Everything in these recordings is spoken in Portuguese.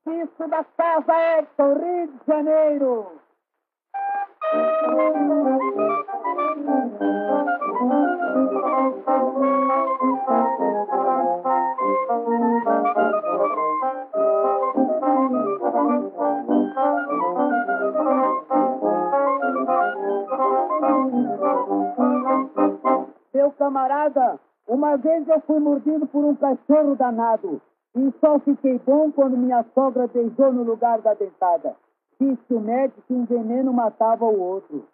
Isso da Casa Edson, Rio de Janeiro. Meu camarada, uma vez eu fui mordido por um cachorro danado e só fiquei bom quando minha sogra beijou no lugar da dentada. Disse o médico que um veneno matava o outro.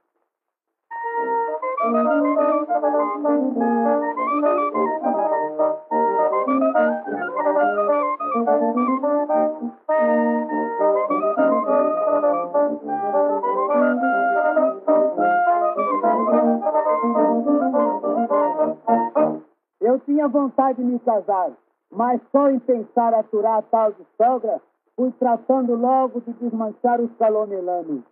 Eu tinha vontade de me casar, mas só em pensar aturar a tal de sogra, fui tratando logo de desmanchar os calomelames.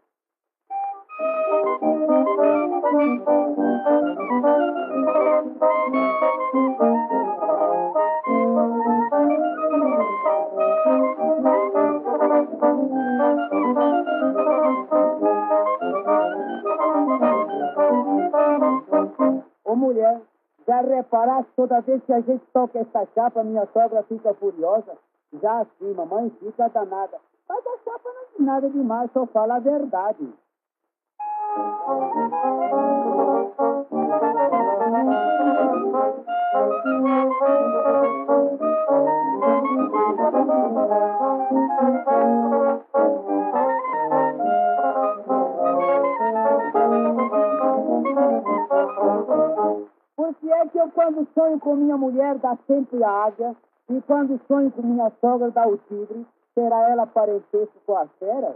Ô mulher, já reparaste toda vez que a gente toca essa chapa, minha sogra fica furiosa? Já assim, mamãe fica danada. Mas a chapa não diz nada demais, só fala a verdade. Por que é que eu, quando sonho com minha mulher, dá sempre a águia, e quando sonho com minha sogra, dá o tigre? Será ela parentesco com a fera?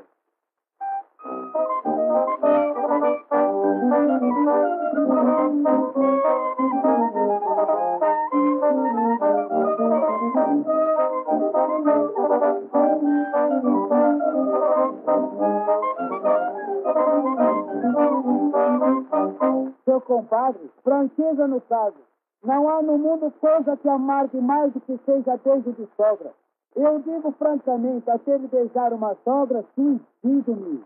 Seu compadre, franqueza no caso. Não há no mundo coisa que amargue mais do que seja beijo de sogra. Eu digo francamente, até ele beijar uma sogra, sim, digo-me.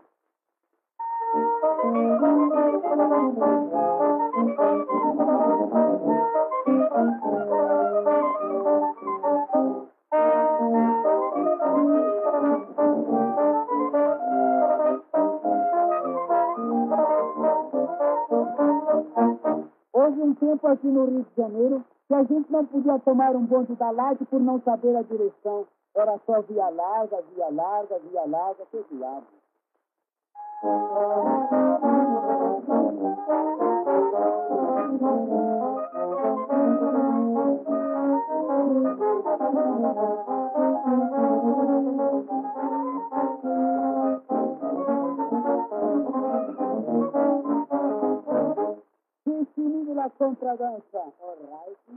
Houve um tempo aqui no Rio de Janeiro que a gente não podia tomar um bonde da Light por não saber a direção. Era só via larga, via larga, via larga, que diabo. Finire la contradanza, all right.